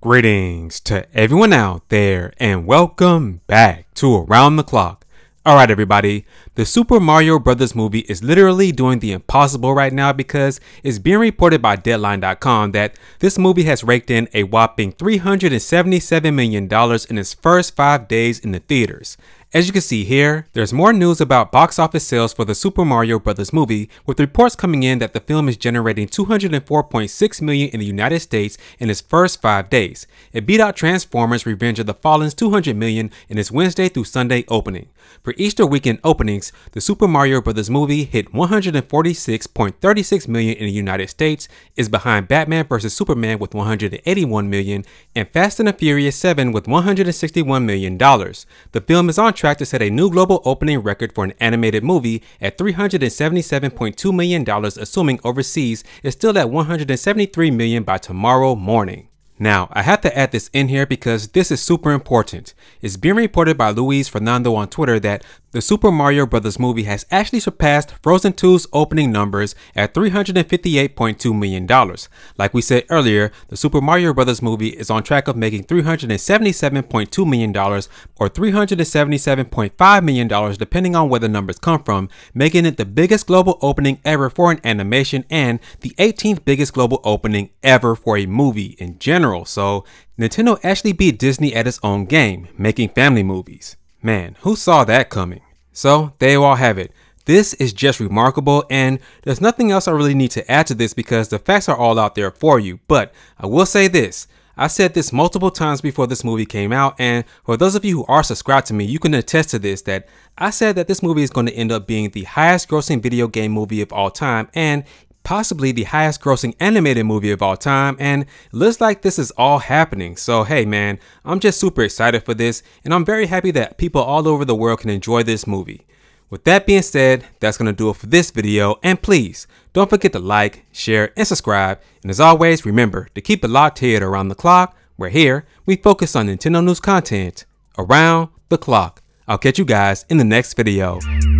Greetings to everyone out there and welcome back to Around the Clock. Alright everybody, the Super Mario Bros. Movie is literally doing the impossible right now because it's being reported by Deadline.com that this movie has raked in a whopping $377 million in its first 5 days in the theaters. As you can see here, there's more news about box office sales for the Super Mario Bros. Movie, with reports coming in that the film is generating $204.6 million in the United States in its first 5 days. It beat out Transformers Revenge of the Fallen's $200 million in its Wednesday through Sunday opening. For Easter weekend openings, the Super Mario Bros. Movie hit $146.36 million in the United States, is behind Batman vs Superman with $181 million, and Fast and the Furious 7 with $161 million. The film is on track to set a new global opening record for an animated movie at $377.2 million, assuming overseas is still at $173 million by tomorrow morning. Now, I have to add this in here because this is super important. It's being reported by Luis Fernando on Twitter that the Super Mario Bros. Movie has actually surpassed Frozen 2's opening numbers at $358.2 million. Like we said earlier, the Super Mario Bros. Movie is on track of making $377.2 million or $377.5 million depending on where the numbers come from, making it the biggest global opening ever for an animation and the 18th biggest global opening ever for a movie in general. So Nintendo actually beat Disney at its own game, making family movies. Man, who saw that coming? So there you all have it. This is just remarkable, and there's nothing else I really need to add to this because the facts are all out there for you. But I will say this. I said this multiple times before this movie came out, and for those of you who are subscribed to me, you can attest to this, that I said that this movie is going to end up being the highest grossing video game movie of all time and possibly the highest grossing animated movie of all time, and it looks like this is all happening. So hey man, I'm just super excited for this, and I'm very happy that people all over the world can enjoy this movie. With that being said, that's gonna do it for this video, and please don't forget to like, share, and subscribe, and as always, remember to keep it locked here at Around the Clock, where here we focus on Nintendo news content around the clock. I'll catch you guys in the next video.